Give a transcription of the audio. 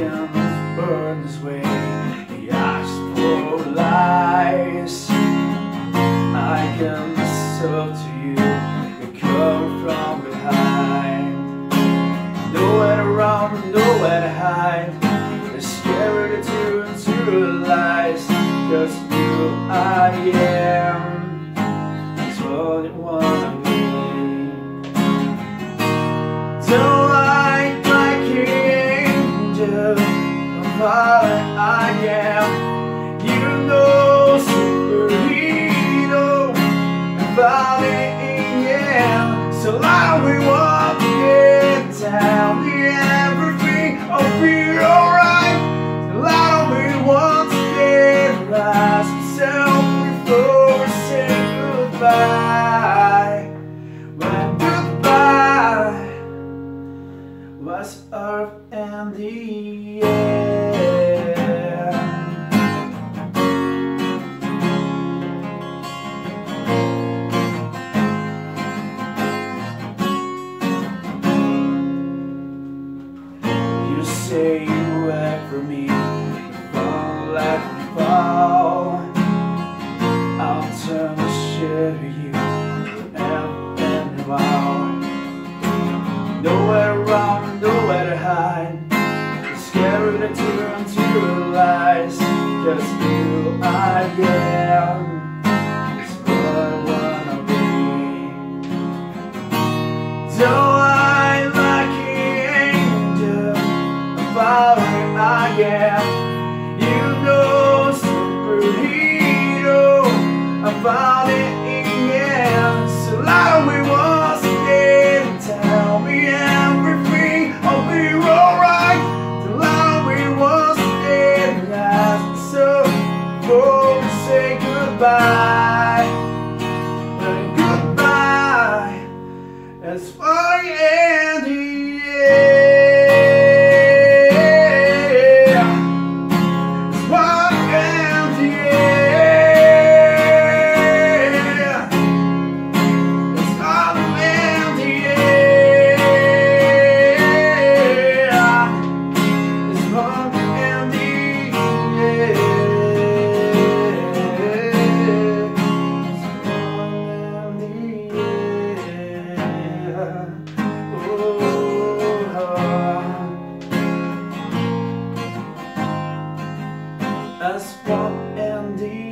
candles burn this way. The ash for lies. I can myself to you. You come from behind. Nowhere to run, nowhere to hide. They're scared to turn to lies. 'Cause you I am. That's what you wanna be. Don't like my angel, but I am. You know, superhero, about it, yeah. So like we walk it down, everything will be alright. So like we want to get right, so before we say goodbye. When goodbye was earth and the air. You say you act for me, fall like we fall. I'll turn the shit to you and wow. Nowhere to run, nowhere to hide. You're scared to turn to lies. 'Cause you I am. It's what I wanna be. Don't I like angel, about it I am. You know, superhero, about it, yeah. So like we was again, tell me everything will be alright. So like we was again, so before we say goodbye. When goodbye is for the end, yeah. It's for the end, yeah. It's for the end, yeah. It's for the end, yeah. As one and the